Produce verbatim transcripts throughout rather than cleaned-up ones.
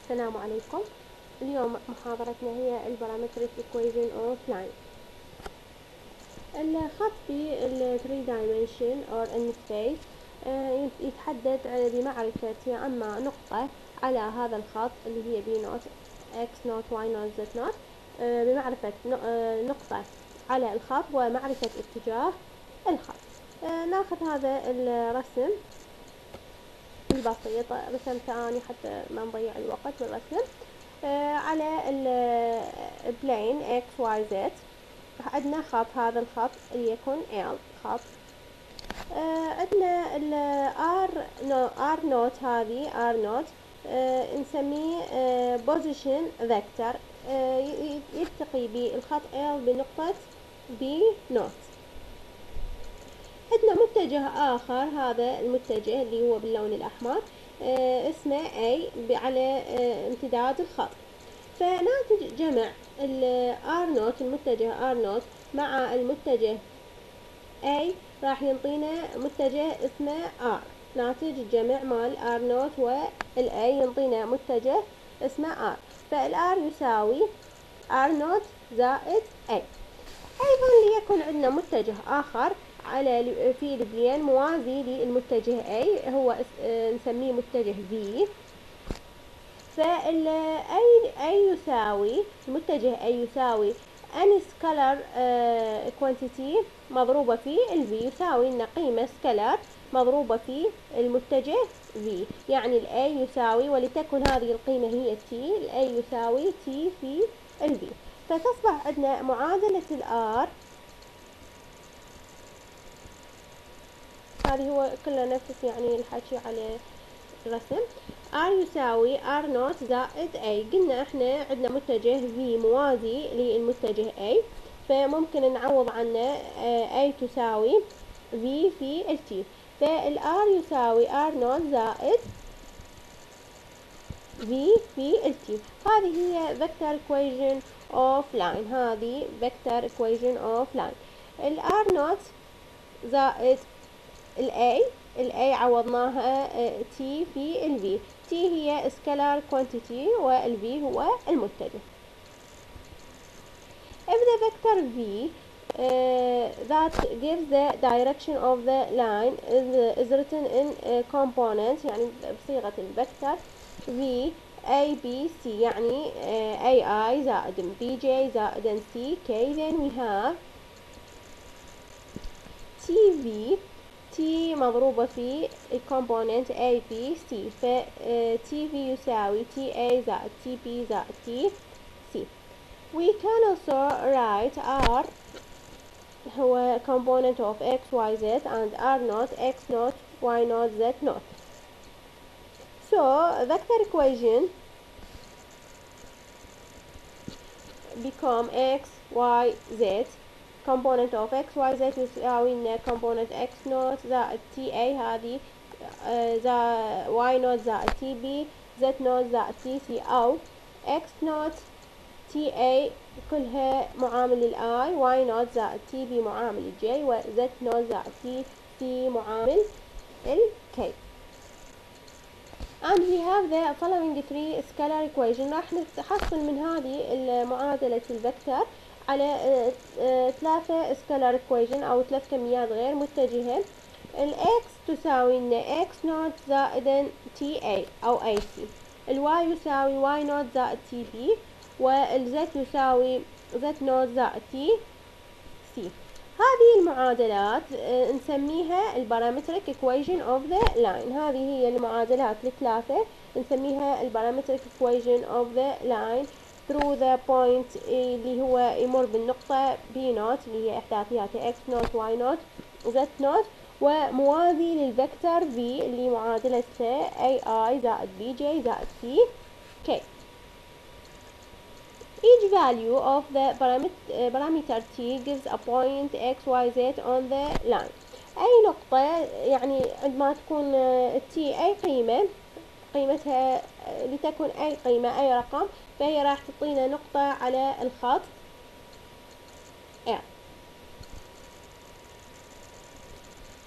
السلام عليكم. اليوم محاضرتنا هي البارامتريك equation of line. الخط في ال three dimension or in space آه، يتحدد بمعرفة يا أما نقطة على هذا الخط اللي هي b نوت x نوت y نوت z نوت آه، بمعرفة آه، نقطة على الخط ومعرفة اتجاه الخط. آه، ناخذ هذا الرسم البسيط، رسمته أني حتى ما نضيع الوقت بالرسم. آه على البلين x y z عندنا خط، هذا الخط ليكن L خط. آه عندنا ال R نو R نوت، هذه R نوت آه نسميه آه position vector آه يلتقي بالخط L بنقطة B نوت. عندنا متجه آخر، هذا المتجه اللي هو باللون الأحمر آه اسمه A على آه امتداد الخط. فناتج جمع ال R نوت، المتجه R نوت مع المتجه A راح ينطينا متجه اسمه R. ناتج الجمع مال R نوت وال A ينطينا متجه اسمه R. فال R يساوي R نوت زائد A. أيضا ليكن عندنا متجه آخر على في البلين موازي للمتجه A، هو نسميه متجه V. فال أي أي يساوي المتجه أي يساوي أن سكالر كوانتيتي مضروبة في ال V، يساوي إن قيمة سكالر مضروبة في المتجه V، يعني ال A يساوي، ولتكن هذه القيمة هي T، ال A يساوي T في ال V. فتصبح عندنا معادلة ال R، هذه هو كله نفس يعني الحكي على الرسم. R يساوي R نوت زائد A. قلنا احنا عندنا متجه V موازي للمتجه A، فممكن نعوض عنه A تساوي V في ال T. فال R يساوي R نوت زائد V في ال T. هذه هي vector equation of line، هذه vector equation of line. ال R نوت زائد ال A، ال A عوضناها T في ال V. T هي scalar quantity وال V هو المتجه. If the vector V uh, that gives the direction of the line is, is written in uh, components، يعني بصيغة الفكتور V A B C، يعني uh, A I زائد B J زائد C K، then we have T V T مضروبة في الكومبوننت A B C، ف T V يساوي T A زائد T B زائد T C. We can also write R هو component of X Y Z and R naught X naught Y naught Z naught. So vector equation become X Y Z. component of X Y Z يساوي لنا component X naught زائد T A، هذه زائد Y naught زائد T B، Z naught زائد T C، أو X naught T A كلها معامل ال I، Y naught زائد T B معامل ال J، و Z naught زائد T C معامل ال K. and we have the following three scalar equation. راح نحصل من هذه المعادلة الفكتور على ثلاثة scalar equation أو ثلاث كميات غير متجهة. ال X تساوي لنا X نوت زائدا T A أو A C، ال Y يساوي Y نوت زائد T B، وال Z يساوي Z نوت زائد T C. هذه المعادلات نسميها البارامتريك equation of the line. هذه هي المعادلات الثلاثة نسميها البارامتريك equation of the line through the point اللي هو يمر بالنقطة B نوت اللي هي إحداثياتها X نوت Y نوت Z نوت، وموازي للفكتور V اللي معادلته A I زائد B J زائد C K. Each value of the parameter T gives a point X Y Z on the line. أي نقطة يعني عندما تكون T أي قيمة، قيمتها لتكن أي قيمة أي رقم، فهي راح تعطينا نقطة على الخط L.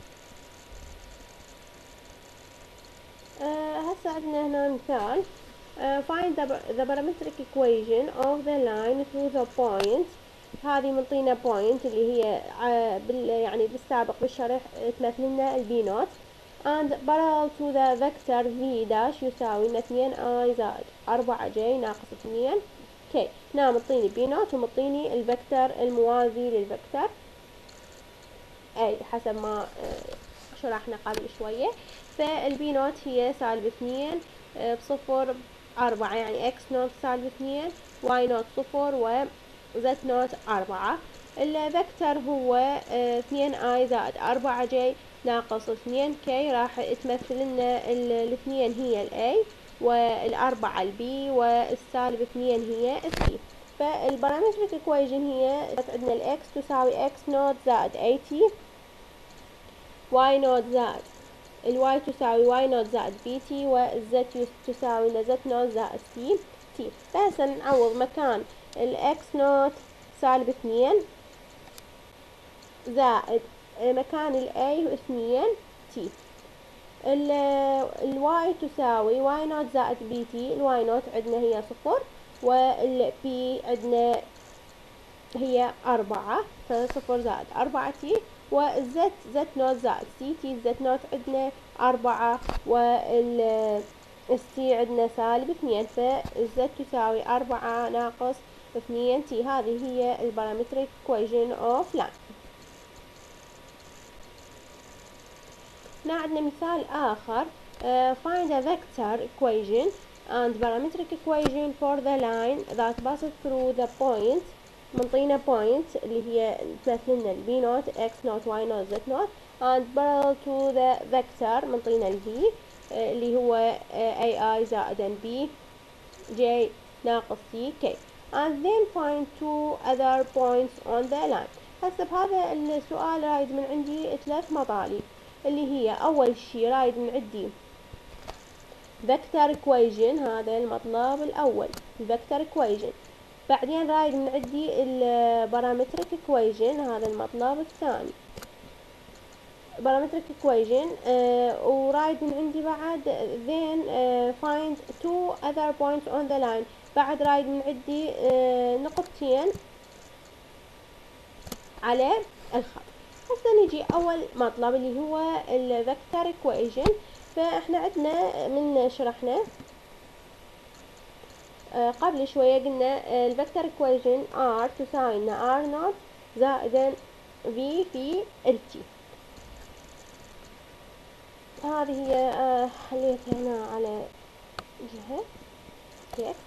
أه هسه عندنا هنا مثال. uh, find the, the parametric equation of the line through the point. هذه منطينا point اللي هي uh, بال يعني بالسابق بالشرح تمثل لنا البي نوت and parallel to the vector v dash يساوي لنا اثنين i زائد أربعة j ناقص اثنين k. هنا مطيني بي نوت ومطيني الفكتور الموازي للفكتور اي حسب ما شرحنا قبل شوية. فالبي نوت هي سالب اثنين بصفر أربعة، يعني اكس نوت سالب اثنين، واي نوت صفر، و زد نوت أربعة. الفكتور هو اثنين اي زائد أربعة جي ناقص اثنين كي. راح تمثل لنا الاثنين هي الاي والأربعة البي والسالب اثنين هي السي. فالبارامتريك ايكويشن هي عندنا الاكس تساوي اكس نوت زائد اي تي، واي نوت زائد الواي تساوي واي نوت زائد بي تي، والزد تساوي زد نوت زائد سي تي. فهسه نعوض مكان الاكس نوت سالب اثنين زائد مكان الاي اثنين تي. الواي تساوي واي نوت زائد بي تي، الواي نوت عندنا هي صفر والبي عندنا هي أربعة، فصفر زائد أربعة تي، والزت زت نوت زائد سي تي. الزت نوت عندنا أربعة والسي عندنا سالب اثنين، فالزت تساوي أربعة ناقص اثنين تي. هذه هي البارامتريك equation of line. هنا عندنا مثال آخر uh, find a vector equation and parametric equation for the line that passes through the point. منطينا point اللي هي تمثل لنا البي نوت اكس نوت واي نوت زد نوت and parallel to the vector منطينا الفي uh, اللي هو اي اي زائدا بي جي ناقص سي كي and then find two other points on the line. هسه بهذا السؤال رايد من عندي ثلاث مطالب، اللي هي أول شي رايد من عندي vector equation، هذا المطلب الأول vector equation. بعدين رايد من عندي البارامتريك equation، هذا المطلب الثاني parametric equation. uh, ورايد من عندي بعد then uh, find two other points on the line. بعد رايد من عندي uh, نقطتين على الخط. هسه نجي أول مطلب اللي هو ال vector equation. فإحنا عندنا من شرحنا آه قبل شوية قلنا آه ال vector equation R تساوي لنا R نوت زائدا V في ال T. هذه هي آه حليتها هنا على جهة كيف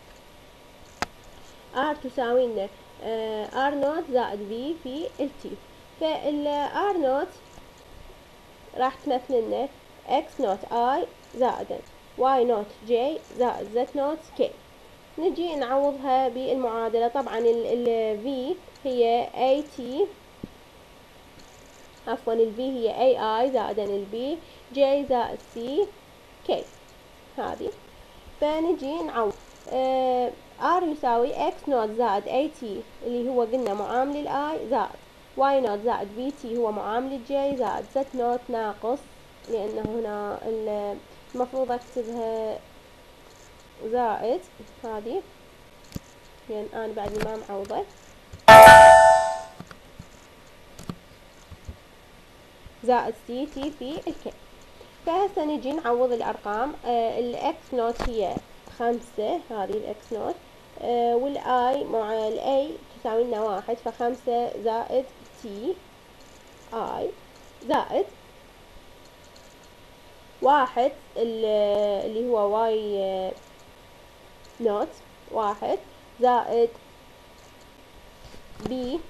R تساوي لنا آه R نوت زائد V في ال T. فال R نوت راح تمثل لنا X نوت I زائدا Y نوت J زائد Z نوت K. نجي نعوضها بالمعادلة. طبعا ال V هي A T عفوا ال V هي A I زائدا ال B J زائد C K هذه. فنجي نعوض آه R يساوي X نوت زائد A T اللي هو قلنا معامل ال I زائد Y نوت زائد B T هو معامل ال J زائد Z نوت ناقص، لأنه هنا المفروض أكتبها زائد هذه لأن يعني أنا بعد ما معوضة زائد سي تي في الكي. فهسه نجي نعوض الأرقام. آه الإكس نوت هي خمسة، هذه الإكس نوت، آه والآي مع الأي تساوي لنا واحد، فخمسة زائد تي آي زائد واحد اللي هو واي نوت واحد زائد بي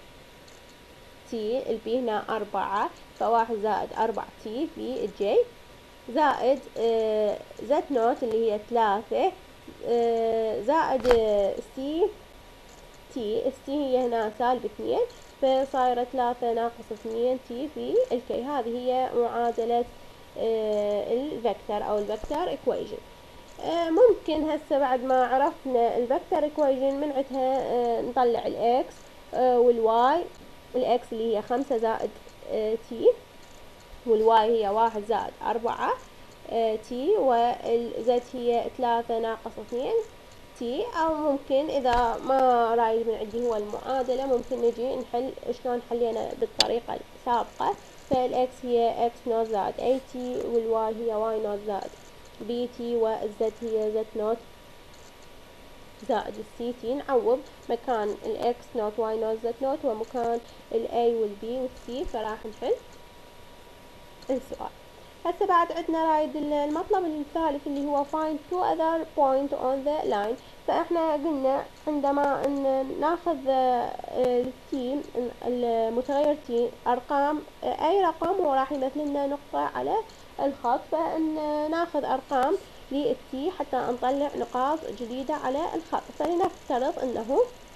تي، البي هنا أربعة فواحد زائد أربعة تي في الجي زائد آه زد نوت اللي هي ثلاثة آه زائد آه سي تي. السي هي هنا سالب اثنين فصايرة ثلاثة ناقص اثنين تي في الكي. هذه هي معادلة آه الفكتور أو الفكتور ايكويشن. آه ممكن هسه بعد ما عرفنا الفكتور ايكويشن من عندها آه نطلع الاكس آه والواي. الاكس اللي هي خمسة زائد آه تي، والواي هي واحد زائد أربعة تي، والزد هي ثلاثة ناقص اثنين تي. أو ممكن إذا ما رايد من عندي هو المعادلة ممكن نجي نحل شلون حلينا بالطريقة السابقة. فالإكس هي إكس نوت زائد أي تي، والواي هي واي نوت زائد بي تي، والزد هي زد نوت زائد السي تي. نعوض مكان الإكس نوت واي نوت زد نوت ومكان الأي والبي والسي، فراح نحل السؤال. هسه بعد عندنا رايد المطلب الثالث اللي هو find two other point on the line. فاحنا قلنا عندما ناخذ التي المتغير تي ارقام اي رقم هو راح يمثل لنا نقطة على الخط، فان ناخذ ارقام للتي حتى نطلع نقاط جديدة على الخط. فلنفترض انه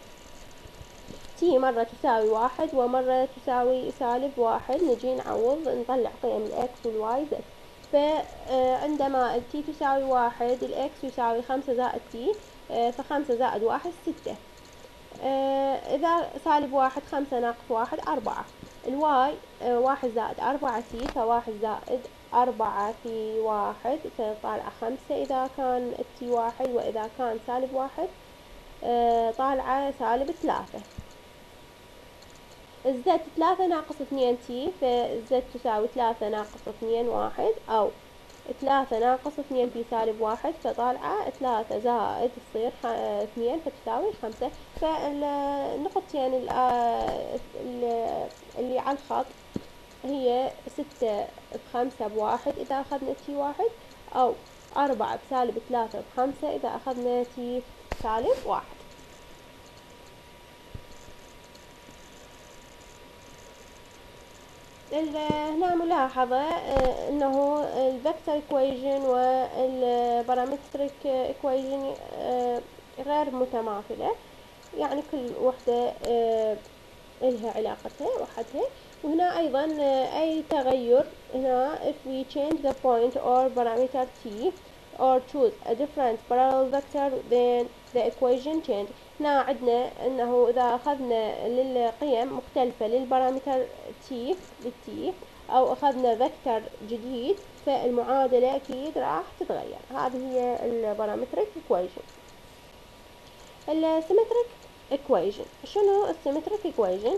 تي مرة تساوي واحد ومرة تساوي سالب واحد. نجي نعوض نطلع قيم الإكس والواي زد. فعندما التي تساوي واحد الإكس يساوي خمسة زائد تي، فخمسة زائد واحد ستة. إذا سالب واحد خمسة ناقص واحد أربعة. الواي واحد زائد أربعة تي، فواحد زائد أربعة في واحد فطالعة خمسة إذا كان التي واحد، وإذا كان سالب واحد طالعة سالب ثلاثة. الزد ثلاثة ناقص اثنين تي، فالزد تساوي ثلاثة ناقص اثنين واحد، أو ثلاثة ناقص اثنين في سالب واحد فطالعة ثلاثة زائد تصير اثنين فتساوي خمسة. فالنقطتين اللي على الخط هي ستة بخمسة بواحد إذا أخذنا تي واحد، أو أربعة بسالب ثلاثة بخمسة إذا أخذنا تي سالب واحد. هنا ملاحظة انه الفيكتور equation والبارامتريك equation غير متماثلة، يعني كل وحدة إلها علاقتها وحدها. وهنا أيضا أي تغير هنا if we change the point or parameter t or choose a different parallel vector then the equation change. هنا عندنا انه اذا اخذنا للقيم مختلفة للبارامتر t للتي او اخذنا فيكتور جديد فالمعادلة اكيد راح تتغير. هذه هي البارامتريك equation. السيمتريك equation. شنو السيمتريك equation؟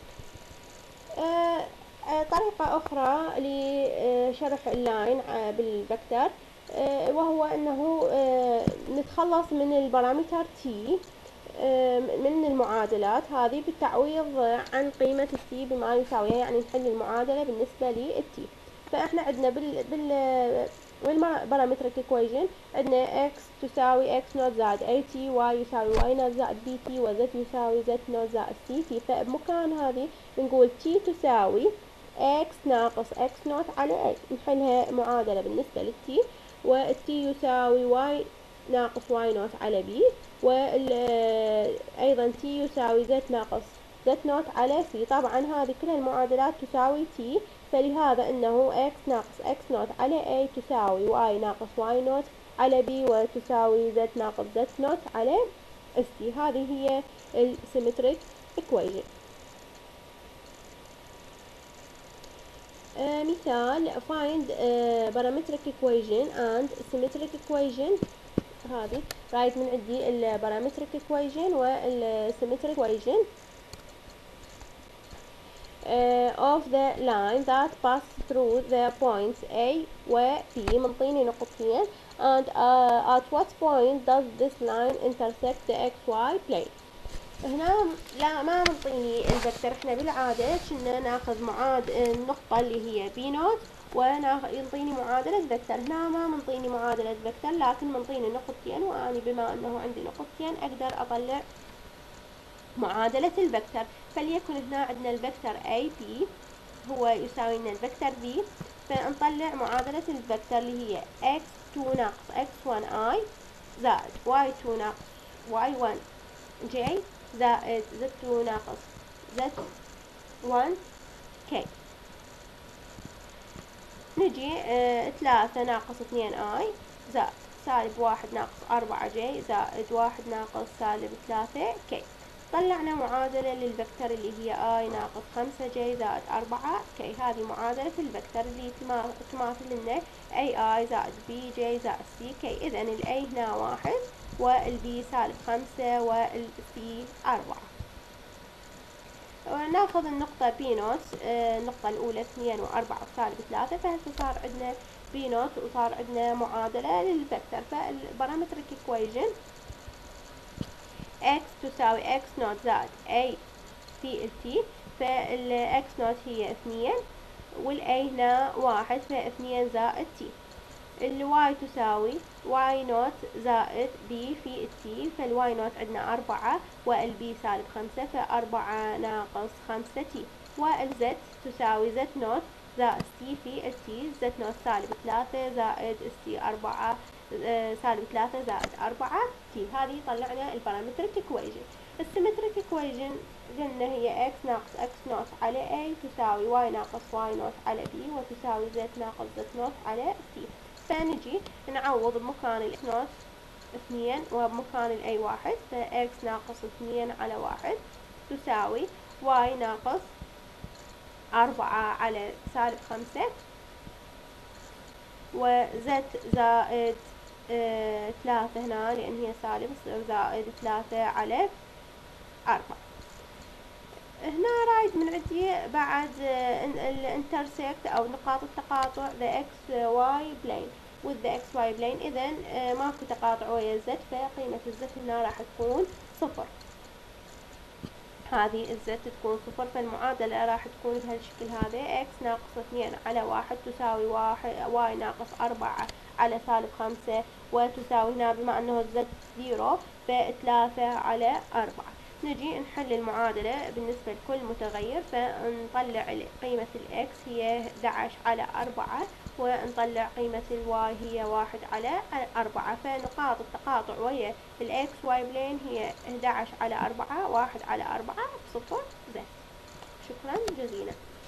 آه طريقة أخرى لشرح اللاين بالفيكتور، آه وهو أنه آه نتخلص من البارامتر t آه من المعادلات هذه بالتعويض عن قيمة التي بما يساويها، يعني نحل المعادلة بالنسبة للتي. فإحنا عندنا بال بال بالبارامتريك equation عندنا x تساوي x نوت زائد اي تي، y يساوي y نوت زائد بي تي، و z يساوي z نوت زائد سي تي. فبمكان هذه بنقول t تساوي x ناقص x نوت على a، نحلها معادلة بالنسبة للتي. والتي يساوي y ناقص y نوت على b، وأيضا t يساوي z ناقص z نوت على c. طبعا هذه كل المعادلات تساوي t، فلهذا انه x ناقص x نوت على a تساوي y ناقص y نوت على b، وتساوي z ناقص z نوت على st. هذه هي السيمتريك equation. آه مثال find uh, parametric equation and symmetric equation. هذه رايد من عندي البارامتريك equation والسيمتريك equation uh, of the line that pass through the points A و B. منطيني نقطتين and uh, at what point does this line intersect the xy plane. هنا لا ما منطيني الفكتور. احنا بالعادة كنا ناخذ معاد النقطة اللي هي بي نوت وينطيني معادلة فيكتور. هنا ما منطيني معادلة فيكتور لكن منطيني نقطتين، وأنا بما أنه عندي نقطتين أقدر أطلع معادلة الفيكتور. فليكن هنا عندنا الفيكتور اي بي هو يساوي لنا الفيكتور في، فنطلع معادلة الفيكتور اللي هي إكس تو ناقص إكس ون اي زائد واي تو ناقص واي ون جي زائد زد تو ناقص زد ون كي. نجي اه ثلاثة ناقص اثنين اي زائد سالب واحد ناقص أربعة جي زائد واحد ناقص سالب ثلاثة كي. طلعنا معادلة للفكتور اللي هي I ناقص خمسة جي زائد أربعة كي. هذه معادلة الفكتور اللي تماثل لنا اي اي زائد بي جي زائد سي كي. إذا ال A هنا واحد وال B سالب خمسة وال C أربعة. وناخذ النقطة بي نوت، النقطة الأولى اثنين وأربعة وسالب ثلاثة، فهسه صار عندنا بي نوت وصار عندنا معادلة للفكتور. فالبارامتريك ايكويجن x تساوي x نوت زائد a في ال t، فال x نوت هي اثنين وال a هنا واحد، فاثنين زائد t. ال y تساوي y نوت زائد b في ال t، فال y نوت عندنا أربعة وال b سالب خمسة، فأربعة ناقص خمسة t. وال z تساوي z نوت زائد c في ال t، z نوت سالب ثلاثة زائد c أربعة سالب ثلاثة زائد أربعة t. هذه طلعنا البارامتريك ايكويجن. السيمتريك ايكويجن قلنا هي x ناقص x نوت على a تساوي y ناقص y نوت على b وتساوي z ناقص z نوت على c. فنجي نعوض بمكان ال x نوت اثنين وبمكان ال a واحد، ف x ناقص اثنين على واحد تساوي y ناقص أربعة على سالب خمسة، و z زائد اه ثلاثة هنا لأن هي سالب يصير زائد ثلاثة على أربعة. هنا رايد من عندي بعد الانترسكت أو نقاط التقاطع the x y plane with the x y plane. إذا ماكو تقاطع ويا الزد، فقيمة الزد هنا راح تكون صفر. هذه الزد تكون صفر، فالمعادلة راح تكون بهالشكل هذا: x ناقص اثنين على واحد تساوي واحد y ناقص أربعة على سالب خمسة، وتساوي هنا بما أنه الزد زيرو فثلاثة على أربعة. نجي نحل المعادلة بالنسبة لكل متغير، فنطلع قيمة الإكس هي إحدى عشر على أربعة، ونطلع قيمة الواي هي واحد على أربعة. فنقاط التقاطع ويا الإكس واي بلين هي إحدى عشر على أربعة، واحد على أربعة، صفر، زد. شكرا جزيلا.